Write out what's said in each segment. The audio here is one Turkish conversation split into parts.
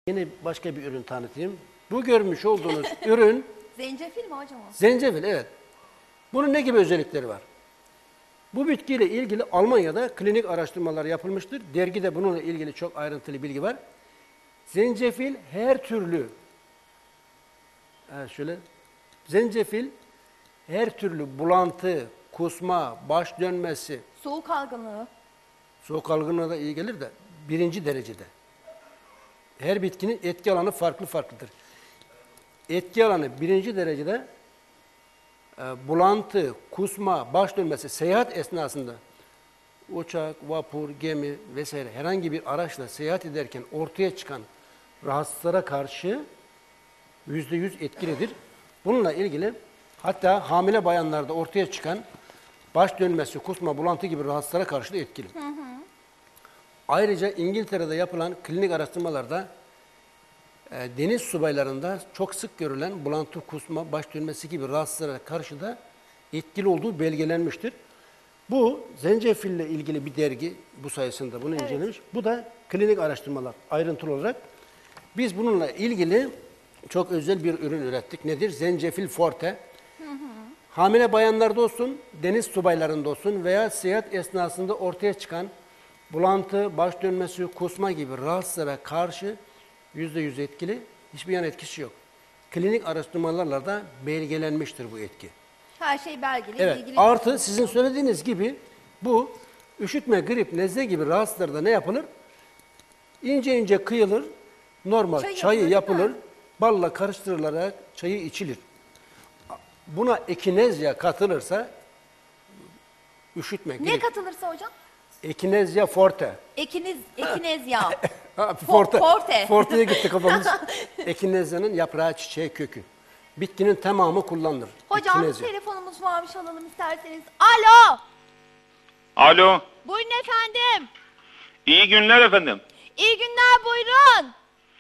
Yine başka bir ürün tanıtayım. Bu görmüş olduğunuz ürün Zencefil mi hocam o? zencefil, evet. Bunun ne gibi özellikleri var? Bu bitkiyle ilgili Almanya'da klinik araştırmalar yapılmıştır. Dergide bununla ilgili çok ayrıntılı bilgi var. Zencefil her türlü zencefil her türlü bulantı, kusma, baş dönmesi, Soğuk algınlığı. soğuk algınlığına da iyi gelir de birinci derecede. Her bitkinin etki alanı farklıdır. Etki alanı birinci derecede bulantı, kusma, baş dönmesi, seyahat esnasında uçak, vapur, gemi vesaire herhangi bir araçla seyahat ederken ortaya çıkan rahatsızlara karşı %100 etkilidir. Bununla ilgili hatta hamile bayanlarda ortaya çıkan baş dönmesi, kusma, bulantı gibi rahatsızlara karşı da etkili. Ayrıca İngiltere'de yapılan klinik araştırmalarda deniz subaylarında çok sık görülen bulantı, kusma, baş dönmesi gibi rahatsızlara karşı da etkili olduğu belgelenmiştir. Bu zencefille ilgili bir dergi bu sayesinde bunu incelemiş. Bu da klinik araştırmalar ayrıntılı olarak. Biz bununla ilgili çok özel bir ürün ürettik. Nedir? Zencefil Forte. Hamile bayanlarda olsun, deniz subaylarında olsun veya seyahat esnasında ortaya çıkan bulantı, baş dönmesi, kusma gibi rahatsızlara karşı %100 etkili, hiçbir yan etkisi yok. Klinik araştırmalarla da belgelenmiştir bu etki. Her şey belgeli, Evet, ilgili. artı sizin söylediğiniz gibi bu üşütme, grip, nezle gibi rahatsızlarda ne yapılır? İnce ince kıyılır, normal çayı yapılır, balla karıştırılarak çayı içilir. Buna ekinezya katılırsa üşütme, grip. Ne katılırsa hocam? Ekinezya forte. Ekinezya. Forte. Forte. Forte'ye gitti kafamız. Ekinezyanın yaprağı, çiçeği, kökü. Bitkinin tamamı kullanılır. Hocam Ekinezya. telefonumuz varmış, alalım isterseniz. Alo. Alo. Buyurun efendim. İyi günler efendim. İyi günler, buyurun.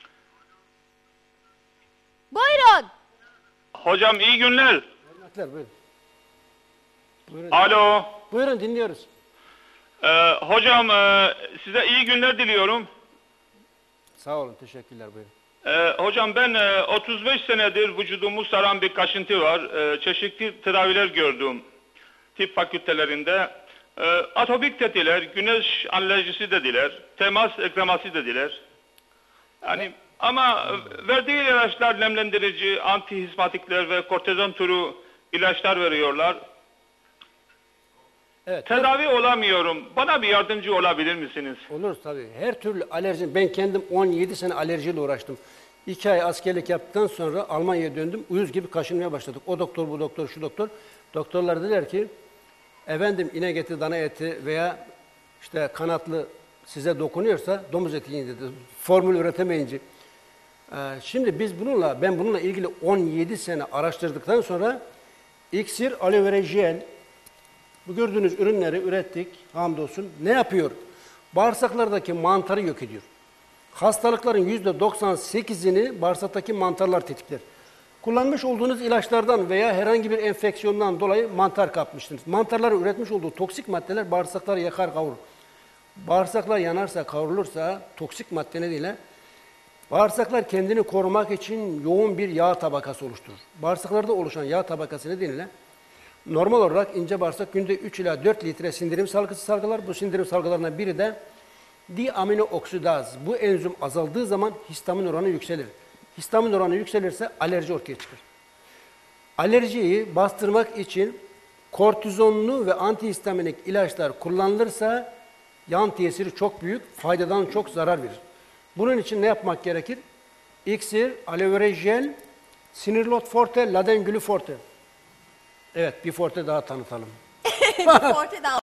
Buyurun. Hocam iyi günler. Buyurun. Buyurun. Alo. Buyurun, dinliyoruz. Hocam size iyi günler diliyorum. Sağ olun, teşekkürler, buyurun. Hocam ben 35 senedir vücudumu saran bir kaşıntı var. Çeşitli tedaviler gördüm tıp fakültelerinde. Atopik dediler, güneş alerjisi dediler, temas ekzeması dediler. Yani ama verdiği ilaçlar nemlendirici, antihismatikler ve kortizon türü ilaçlar veriyorlar. Evet. Tedavi olamıyorum. Bana bir yardımcı olabilir misiniz? Olur tabii. Her türlü alerji. Ben kendim 17 sene alerjiyle uğraştım. 2 ay askerlik yaptıktan sonra Almanya'ya döndüm. Uyuz gibi kaşınmaya başladık. O doktor, bu doktor, şu doktor. Doktorlar dediler ki, efendim inek eti, dana eti veya işte kanatlı size dokunuyorsa domuz eti yiyin dedi. Formül üretemeyince. Şimdi ben bununla ilgili 17 sene araştırdıktan sonra iksir, aloe vera jel, bu gördüğünüz ürünleri ürettik hamdolsun. Ne yapıyor? Bağırsaklardaki mantarı yok ediyor. Hastalıkların %98'ini bağırsaktaki mantarlar tetikler. Kullanmış olduğunuz ilaçlardan veya herhangi bir enfeksiyondan dolayı mantar kapmışsınız. Mantarların üretmiş olduğu toksik maddeler bağırsakları yakar, kavurur. Bağırsaklar yanarsa, kavrulursa toksik madde nedeniyle bağırsaklar kendini korumak için yoğun bir yağ tabakası oluşturur. Bağırsaklarda oluşan yağ tabakası nedeniyle normal olarak ince bağırsak günde 3 ila 4 litre sindirim salgısı salgılar. Bu sindirim salgılarından biri de diaminooksidaz. Bu enzim azaldığı zaman histamin oranı yükselir. Histamin oranı yükselirse alerji ortaya çıkar. Alerjiyi bastırmak için kortizonlu ve antihistaminik ilaçlar kullanılırsa yan tesiri çok büyük, faydadan çok zarar verir. Bunun için ne yapmak gerekir? İksir, aloe vera jel, sinirlot forte, ladengülü forte. Evet, bir forte daha tanıtalım. Bir forte daha.